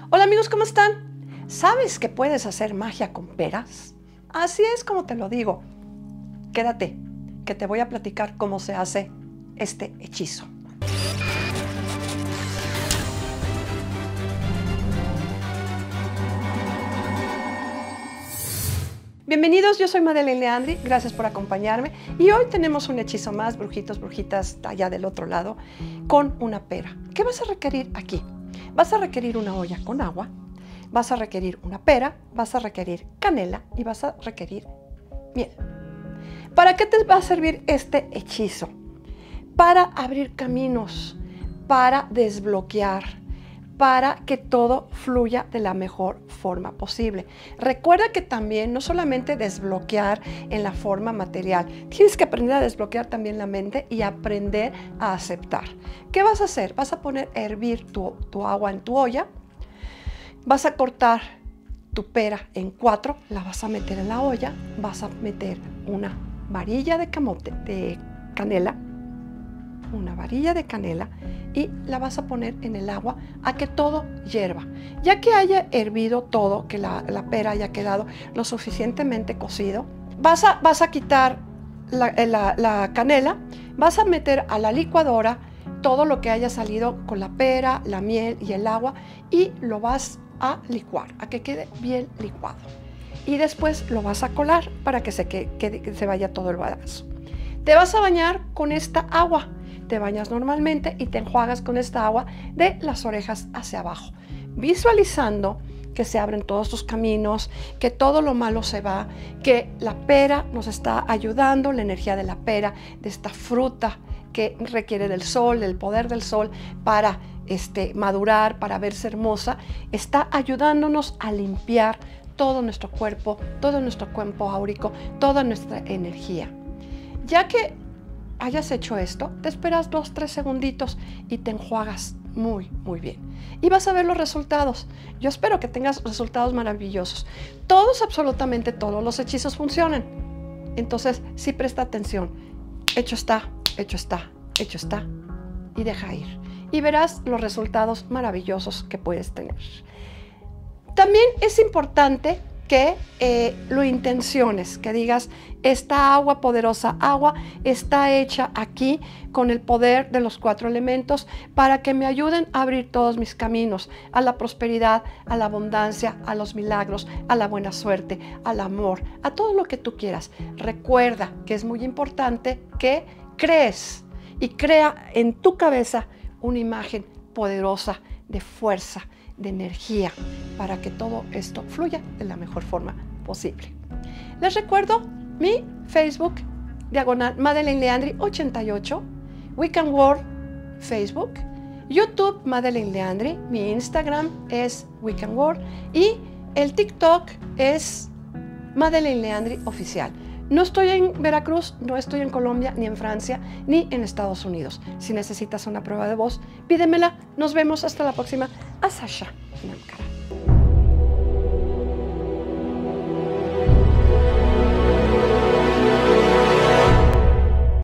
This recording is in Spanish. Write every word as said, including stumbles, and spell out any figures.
Hola amigos, ¿cómo están? ¿Sabes que puedes hacer magia con peras? Así es como te lo digo. Quédate, que te voy a platicar cómo se hace este hechizo. Bienvenidos, yo soy Madeleine Leandri, gracias por acompañarme y hoy tenemos un hechizo más, brujitos, brujitas, allá del otro lado, con una pera. ¿Qué vas a requerir aquí? Vas a requerir una olla con agua, vas a requerir una pera, vas a requerir canela y vas a requerir miel. ¿Para qué te va a servir este hechizo? Para abrir caminos, para desbloquear, para que todo fluya de la mejor forma posible. Recuerda que también no solamente desbloquear en la forma material, tienes que aprender a desbloquear también la mente y aprender a aceptar. ¿Qué vas a hacer? Vas a poner a hervir tu, tu agua en tu olla, vas a cortar tu pera en cuatro, la vas a meter en la olla, vas a meter una varilla de camote, de canela, una varilla de canela y la vas a poner en el agua a que todo hierva. Ya que haya hervido todo, que la, la pera haya quedado lo suficientemente cocido, vas a, vas a quitar la, la, la canela, vas a meter a la licuadora todo lo que haya salido con la pera, la miel y el agua y lo vas a licuar, a que quede bien licuado. Y después lo vas a colar para que se, que, que, que se vaya todo el badazo. Te vas a bañar con esta agua. Te bañas normalmente y te enjuagas con esta agua de las orejas hacia abajo, visualizando que se abren todos tus caminos, que todo lo malo se va, que la pera nos está ayudando, la energía de la pera, de esta fruta que requiere del sol, del poder del sol para este, madurar, para verse hermosa, está ayudándonos a limpiar todo nuestro cuerpo, todo nuestro cuerpo áurico, toda nuestra energía. Ya que hayas hecho esto, te esperas dos, tres segunditos y te enjuagas muy, muy bien. Y vas a ver los resultados. Yo espero que tengas resultados maravillosos. Todos, absolutamente todos los hechizos funcionan. Entonces, sí presta atención. Hecho está, hecho está, hecho está. Y deja ir. Y verás los resultados maravillosos que puedes tener. También es importante que eh, lo intenciones, que digas, esta agua, poderosa agua, está hecha aquí con el poder de los cuatro elementos para que me ayuden a abrir todos mis caminos, a la prosperidad, a la abundancia, a los milagros, a la buena suerte, al amor, a todo lo que tú quieras. Recuerda que es muy importante que crees y crea en tu cabeza una imagen poderosa de fuerza, de energía, para que todo esto fluya de la mejor forma posible. Les recuerdo mi Facebook, diagonal Madeleine Leandri ochenta y ocho, Wiccan World Facebook, YouTube Madeleine Leandri, mi Instagram es Wiccan World y el TikTok es Madeleine Leandri Oficial. No estoy en Veracruz, no estoy en Colombia, ni en Francia, ni en Estados Unidos. Si necesitas una prueba de voz, pídemela. Nos vemos hasta la próxima. A Sasha Namkara.